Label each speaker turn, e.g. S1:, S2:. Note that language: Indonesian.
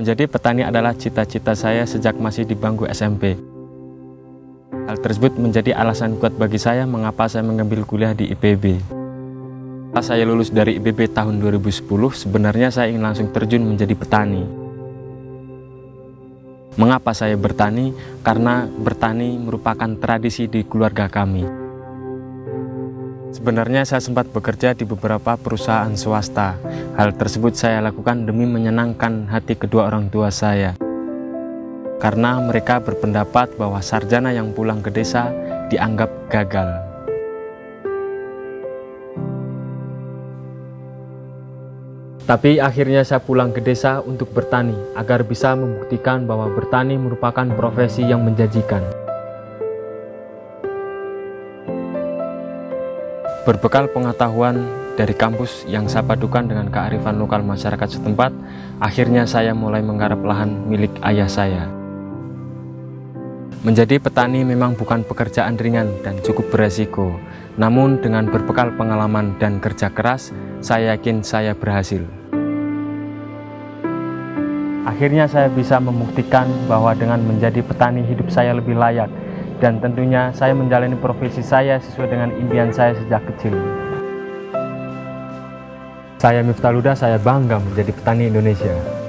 S1: Menjadi petani adalah cita-cita saya sejak masih di bangku SMP. Hal tersebut menjadi alasan kuat bagi saya mengapa saya mengambil kuliah di IPB. Setelah saya lulus dari IPB tahun 2010, sebenarnya saya ingin langsung terjun menjadi petani. Mengapa saya bertani? Karena bertani merupakan tradisi di keluarga kami. Sebenarnya saya sempat bekerja di beberapa perusahaan swasta. Hal tersebut saya lakukan demi menyenangkan hati kedua orang tua saya. Karena mereka berpendapat bahwa sarjana yang pulang ke desa dianggap gagal. Tapi akhirnya saya pulang ke desa untuk bertani agar bisa membuktikan bahwa bertani merupakan profesi yang menjanjikan. Berbekal pengetahuan dari kampus yang saya padukan dengan kearifan lokal masyarakat setempat, akhirnya saya mulai menggarap lahan milik ayah saya. Menjadi petani memang bukan pekerjaan ringan dan cukup beresiko. Namun dengan berbekal pengalaman dan kerja keras, saya yakin saya berhasil. Akhirnya saya bisa membuktikan bahwa dengan menjadi petani hidup saya lebih layak. Dan tentunya saya menjalani profesi saya sesuai dengan impian saya sejak kecil. Saya Miftah Luda, saya bangga menjadi petani Indonesia.